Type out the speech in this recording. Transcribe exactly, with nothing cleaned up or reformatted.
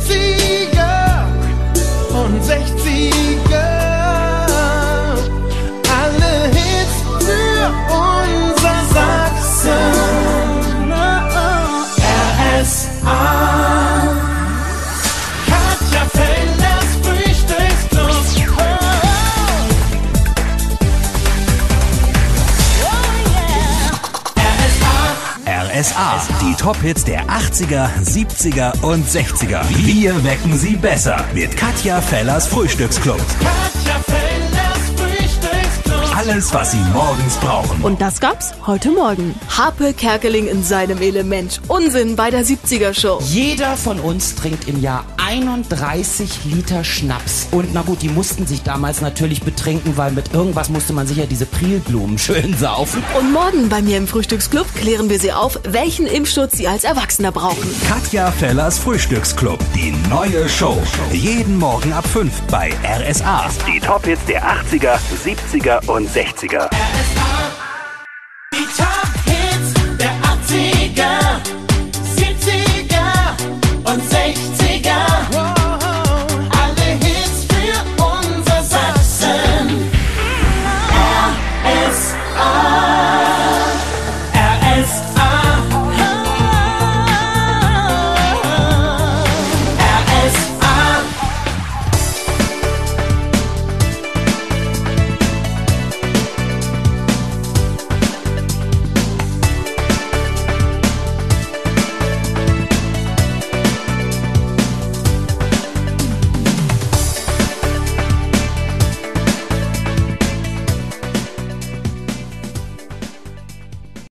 siebziger und sechziger. Alle Hits für unser Sachsen. R S A. Katja Fellers Frühstücksclub. Oh, oh yeah. R S A. R S A, die Top-Hits der achtziger, siebziger und sechziger. Wir wecken sie besser mit Katja Fellers Frühstücksclub. Katja Fellers Frühstücksclub. Alles, was Sie morgens brauchen. Und das gab's heute Morgen. Harpe Kerkeling in seinem Element. Unsinn bei der siebziger-Show. Jeder von uns trinkt im Jahr einunddreißig Liter Schnaps. Und na gut, die mussten sich damals natürlich betrinken, weil mit irgendwas musste man sich ja diese Prilblumen schön saufen. Und morgen bei mir im Frühstücksclub klären wir Sie auf, welchen Impfschutz Sie als Erwachsener brauchen. Katja Fellers Frühstücksclub, die neue Show. Jeden Morgen ab fünf bei R S A. Die Top-Hits der achtziger, siebziger und sechziger. R S A.